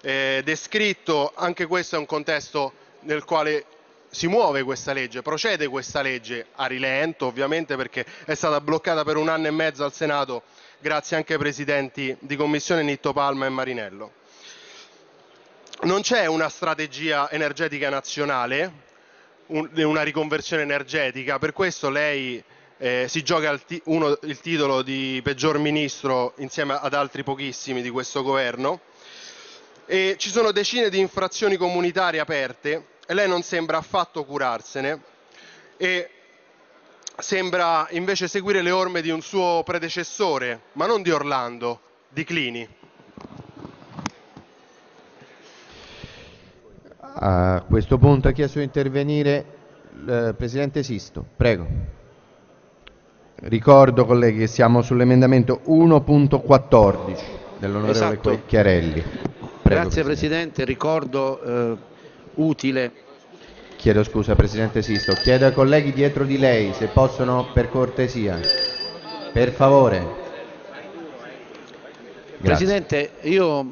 descritto, anche questo è un contesto nel quale si muove questa legge, procede questa legge a rilento ovviamente perché è stata bloccata per 1 anno e mezzo al Senato grazie anche ai presidenti di commissione Nitto Palma e Marinello. Non c'è una strategia energetica nazionale, una riconversione energetica, per questo lei si gioca il titolo di peggior ministro insieme ad altri pochissimi di questo governo e ci sono decine di infrazioni comunitarie aperte e lei non sembra affatto curarsene e sembra invece seguire le orme di un suo predecessore, ma non di Orlando, di Clini. A questo punto ha chiesto di intervenire il Presidente Sisto. Prego. Ricordo, colleghi, che siamo sull'emendamento 1.14 dell'onorevole Chiarelli. Prego, Grazie Presidente, ricordo utile. Chiedo scusa, Presidente Sisto. Chiedo ai colleghi dietro di lei se possono, per cortesia. Per favore. Grazie. Presidente, io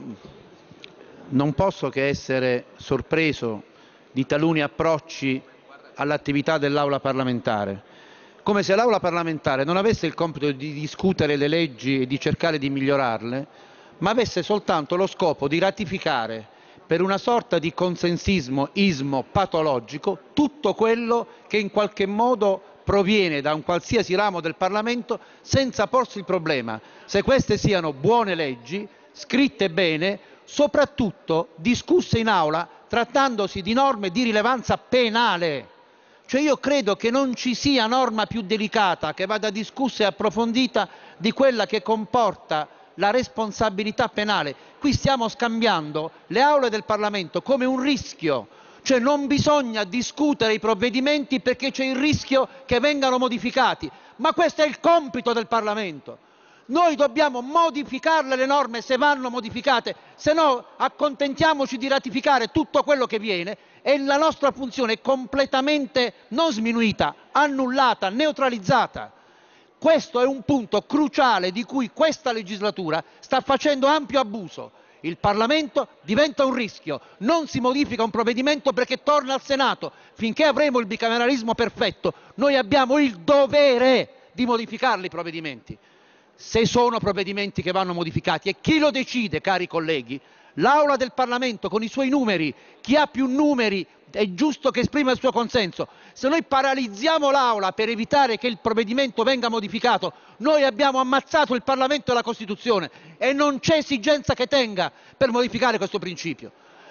non posso che essere sorpreso di taluni approcci all'attività dell'Aula parlamentare, come se l'Aula parlamentare non avesse il compito di discutere le leggi e di cercare di migliorarle, ma avesse soltanto lo scopo di ratificare per una sorta di consensismo-ismo patologico tutto quello che in qualche modo proviene da un qualsiasi ramo del Parlamento senza porsi il problema se queste siano buone leggi, scritte bene, soprattutto discusse in aula trattandosi di norme di rilevanza penale. Cioè io credo che non ci sia norma più delicata che vada discussa e approfondita di quella che comporta la responsabilità penale. Qui stiamo scambiando le aule del Parlamento come un rischio, cioè non bisogna discutere i provvedimenti perché c'è il rischio che vengano modificati, ma questo è il compito del Parlamento. Noi dobbiamo modificarle le norme se vanno modificate, se no accontentiamoci di ratificare tutto quello che viene e la nostra funzione è completamente non sminuita, annullata, neutralizzata. Questo è un punto cruciale di cui questa legislatura sta facendo ampio abuso. Il Parlamento diventa un rischio, non si modifica un provvedimento perché torna al Senato. Finché avremo il bicameralismo perfetto, noi abbiamo il dovere di modificarli i provvedimenti. Se sono provvedimenti che vanno modificati. E chi lo decide, cari colleghi? L'Aula del Parlamento con i suoi numeri. Chi ha più numeri è giusto che esprima il suo consenso. Se noi paralizziamo l'Aula per evitare che il provvedimento venga modificato, noi abbiamo ammazzato il Parlamento e la Costituzione e non c'è esigenza che tenga per modificare questo principio.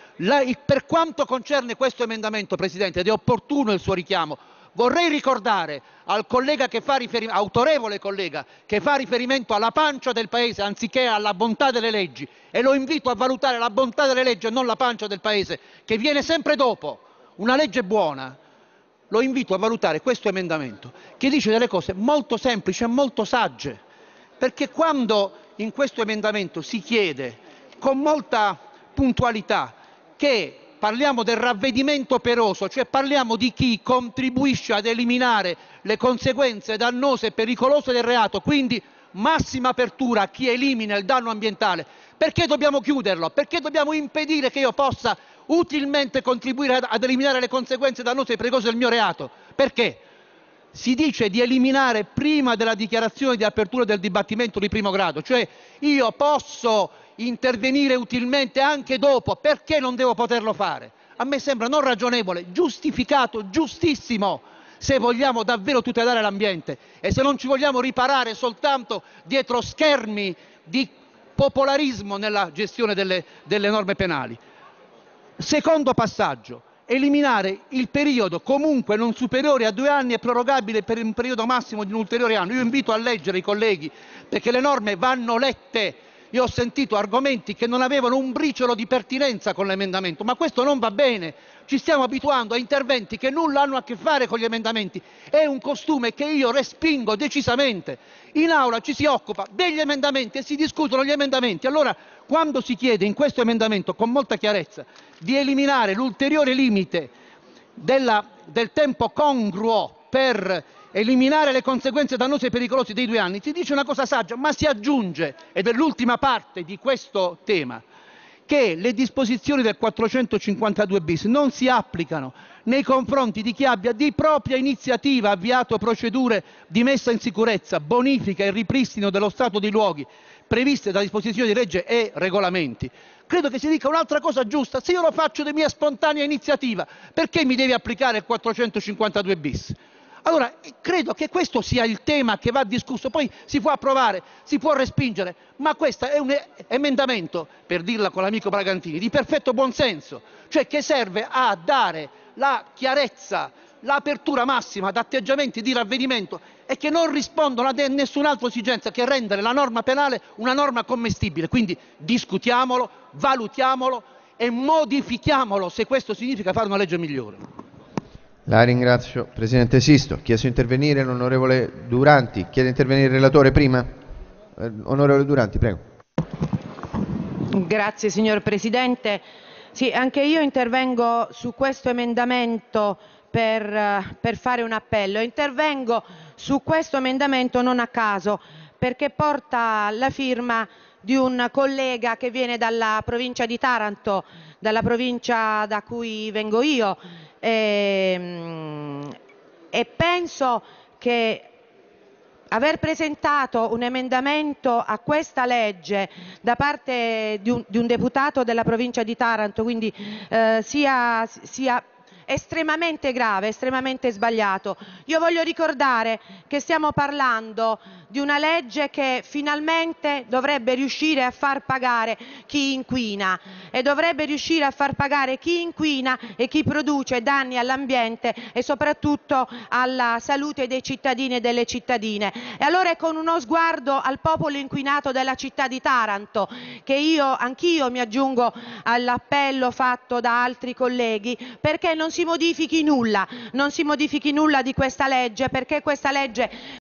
Per quanto concerne questo emendamento, Presidente, ed è opportuno il suo richiamo, vorrei ricordare al collega che fa riferimento, autorevole collega, che fa riferimento alla pancia del Paese anziché alla bontà delle leggi, e lo invito a valutare la bontà delle leggi e non la pancia del Paese, che viene sempre dopo una legge buona. Lo invito a valutare questo emendamento, che dice delle cose molto semplici e molto sagge, perché quando in questo emendamento si chiede con molta puntualità che parliamo del ravvedimento operoso, cioè parliamo di chi contribuisce ad eliminare le conseguenze dannose e pericolose del reato, quindi massima apertura a chi elimina il danno ambientale. Perché dobbiamo chiuderlo? Perché dobbiamo impedire che io possa utilmente contribuire ad eliminare le conseguenze dannose e pericolose del mio reato? Perché? Si dice di eliminare prima della dichiarazione di apertura del dibattimento di primo grado, cioè io posso intervenire utilmente anche dopo, perché non devo poterlo fare? A me sembra non ragionevole, giustificato, giustissimo, se vogliamo davvero tutelare l'ambiente e se non ci vogliamo riparare soltanto dietro schermi di popolarismo nella gestione delle norme penali. Secondo passaggio, eliminare il periodo comunque non superiore a 2 anni e prorogabile per un periodo massimo di un ulteriore anno. Io invito a leggere i colleghi perché le norme vanno lette. Io ho sentito argomenti che non avevano un briciolo di pertinenza con l'emendamento, ma questo non va bene. Ci stiamo abituando a interventi che nulla hanno a che fare con gli emendamenti. È un costume che io respingo decisamente. In aula ci si occupa degli emendamenti e si discutono gli emendamenti. Allora, quando si chiede in questo emendamento, con molta chiarezza, di eliminare l'ulteriore limite del tempo congruo per eliminare le conseguenze dannose e pericolose dei 2 anni, si dice una cosa saggia, ma si aggiunge, ed è l'ultima parte di questo tema, che le disposizioni del 452 bis non si applicano nei confronti di chi abbia di propria iniziativa avviato procedure di messa in sicurezza, bonifica e ripristino dello stato dei luoghi previste da disposizioni di legge e regolamenti, credo che si dica un'altra cosa giusta. Se io lo faccio di mia spontanea iniziativa, perché mi deve applicare il 452 bis? Allora, credo che questo sia il tema che va discusso, poi si può approvare, si può respingere, ma questo è un emendamento, per dirla con l'amico Bragantini, di perfetto buonsenso, cioè che serve a dare la chiarezza, l'apertura massima ad atteggiamenti di ravvedimento e che non rispondono a nessun'altra esigenza che rendere la norma penale una norma commestibile. Quindi discutiamolo, valutiamolo e modifichiamolo se questo significa fare una legge migliore. La ringrazio. Presidente Sisto, chiesto di intervenire l'onorevole Duranti. Chiede di intervenire il relatore prima? Onorevole Duranti, prego. Grazie signor Presidente. Sì, anche io intervengo su questo emendamento per fare un appello. Intervengo su questo emendamento non a caso, perché porta la firma di un collega che viene dalla provincia di Taranto, dalla provincia da cui vengo io, e penso che aver presentato un emendamento a questa legge da parte di un deputato della provincia di Taranto, quindi sia estremamente grave, estremamente sbagliato. Io voglio ricordare che stiamo parlando di una legge che finalmente dovrebbe riuscire a far pagare chi inquina e dovrebbe riuscire a far pagare chi inquina e chi produce danni all'ambiente e soprattutto alla salute dei cittadini e delle cittadine. E allora è con uno sguardo al popolo inquinato della città di Taranto che anch'io mi aggiungo all'appello fatto da altri colleghi perché non si modifichi nulla di questa legge, perché questa legge